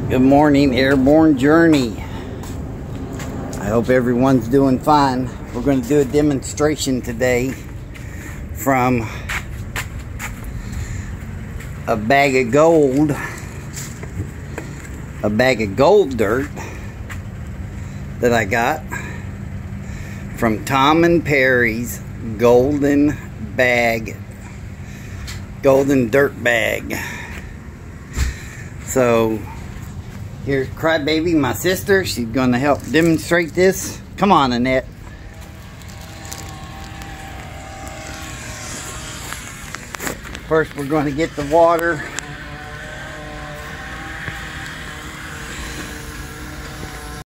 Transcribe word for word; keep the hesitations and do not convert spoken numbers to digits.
Good morning, Airborne Journey. I hope everyone's doing fine. We're going to do a demonstration today from a bag of gold, a bag of gold dirt that I got from Tom and Perry's golden bag, golden dirt bag. So here's Crybaby, my sister. She's going to help demonstrate this. Come on, Annette. First, we're going to get the water